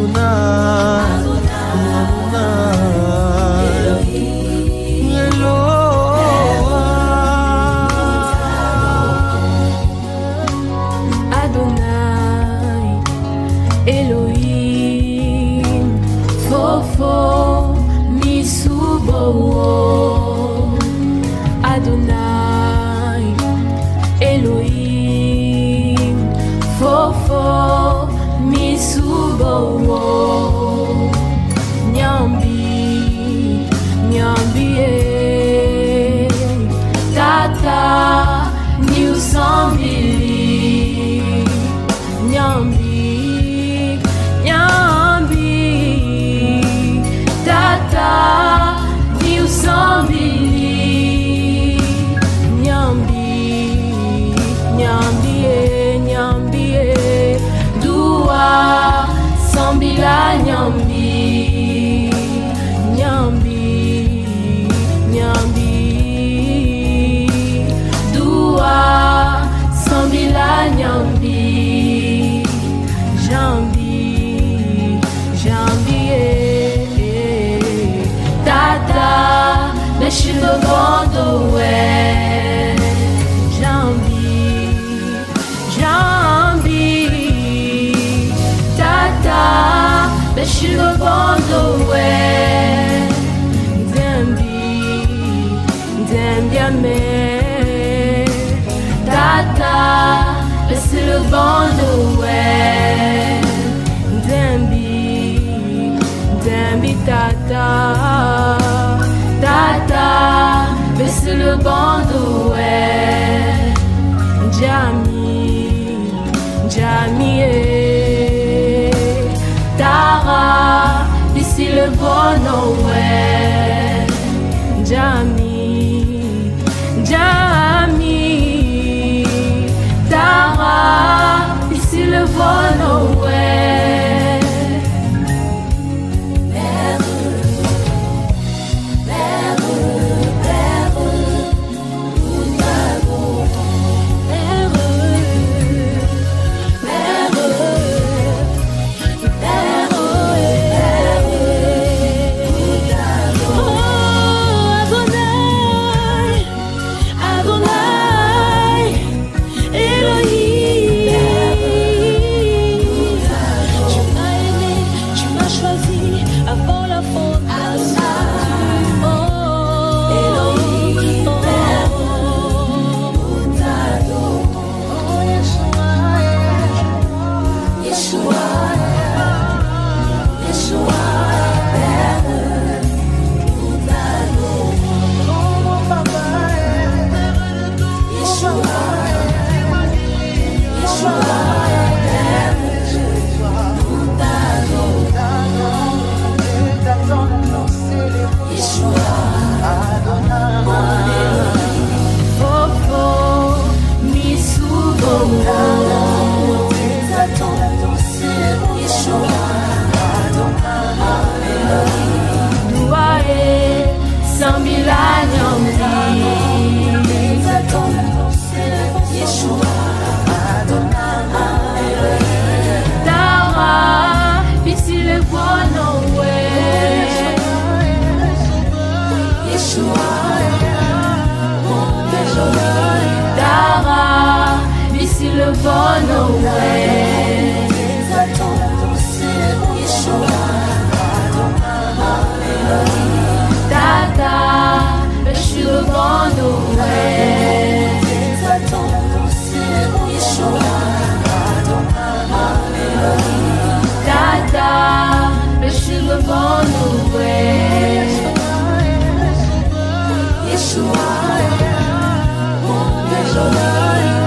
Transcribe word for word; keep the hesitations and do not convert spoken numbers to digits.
Elohîm, fofo, misubo, Adonaï, Elohîm, fofo, misubo, Nyambi, Nyambi, Tata, New Sambili, Nyambi. Nyambi, Nyambi, Nyambi, Dua, Sambila, Nyambi, Jambi, Jambi, Tata, Meshido Gondo, Jambi, Jambi, Tata. Je le bando ouais, Dembi, Dembi amé, Tata, laisse le bando ouais, Dembi, Dembi Tata, Tata, laisse le bando ouais, Jami, Jami. Tara, d'ici le bon ouais, Jami, Jami, Tara, d'ici le bon ouais. Père, Père, Père, nous t'avons, Père, Père. Le bon ouais, Tata, je suis le bon ouais, Tata, je suis le bon ouais, Yeshua, Yeshua.